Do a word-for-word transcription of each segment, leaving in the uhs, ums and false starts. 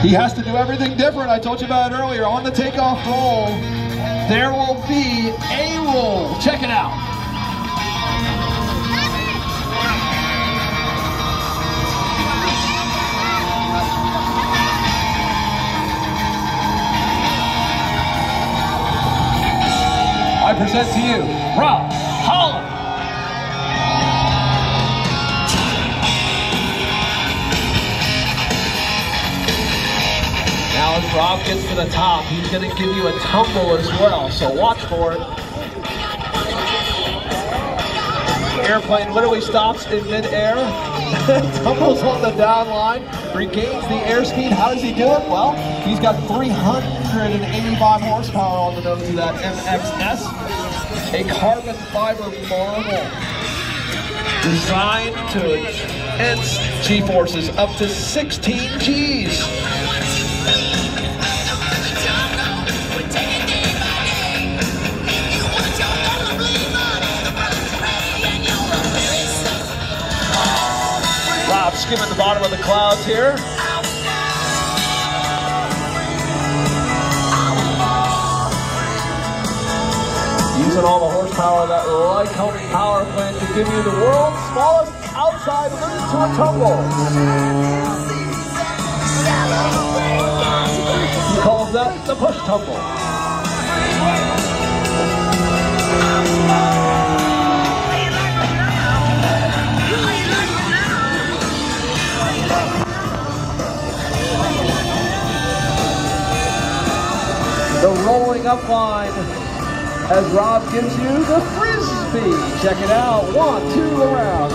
He has to do everything different. I told you about it earlier. On the takeoff roll, there will be a roll. Check it out. I present to you Rob Holland. Now as Rob gets to the top, he's going to give you a tumble as well, so watch for it. The airplane literally stops in midair, tumbles on the down line, regains the airspeed. How does he do it? Well, he's got three hundred eighty-five horsepower on the nose of that M X S, a carbon fiber marble designed to enhance G-forces up to sixteen G's. Rob skimming the bottom of the clouds here. Using all the horsepower of that Lycoming power plant to give you the world's smallest outside loop to a tumble. He calls that the push tumble. The rolling up line as Rob gives you the frisbee. Check it out. One, two around.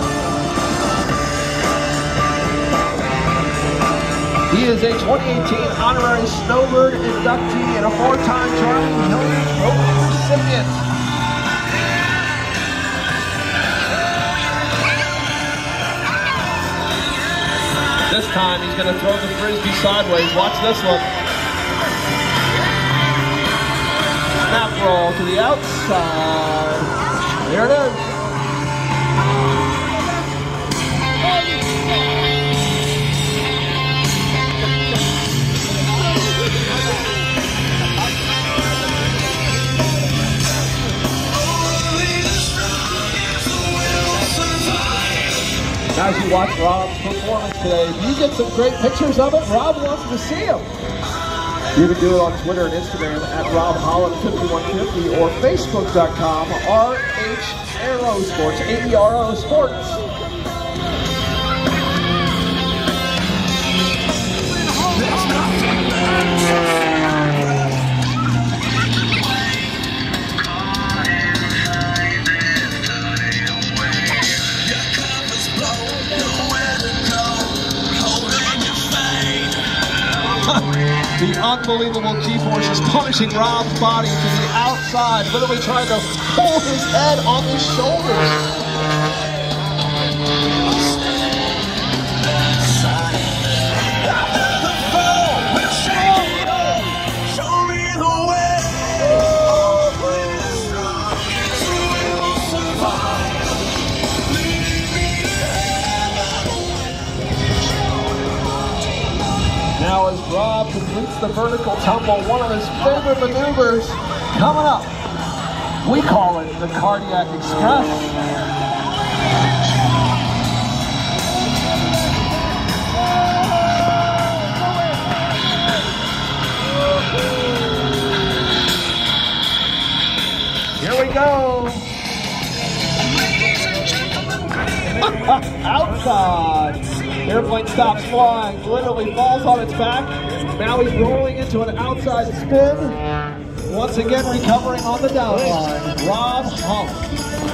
He is a twenty eighteen honorary Snowbird inductee and a four-time Charlie Hilliard Trophy recipient. This time he's going to throw the frisbee sideways. Watch this one. Snap roll to the outside. There it is. As you watch Rob's performance today, if you get some great pictures of it, Rob wants to see them. You can do it on Twitter and Instagram at Rob Holland fifty-one fifty or Facebook dot com R H Aero Sports, A E R O Sports. The unbelievable G-forces punishing Rob's body to the outside, literally trying to pull his head off his shoulders. Now as Rob completes the vertical tumble, one of his favorite maneuvers coming up. We call it the Cardiac Express. Here we go. Outside. Airplane stops flying, literally falls on its back. Now he's rolling into an outside spin. Once again recovering on the downline. Rob Holland.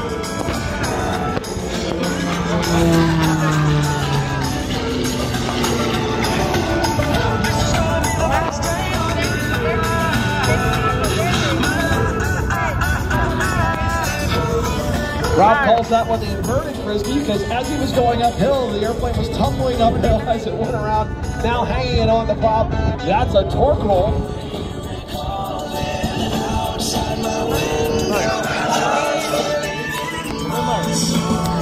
Rob calls that one the inverted frisbee because as he was going uphill, the airplane was tumbling uphill as it went around, now hanging it on the prop. That's a torque roll. Nice. Nice.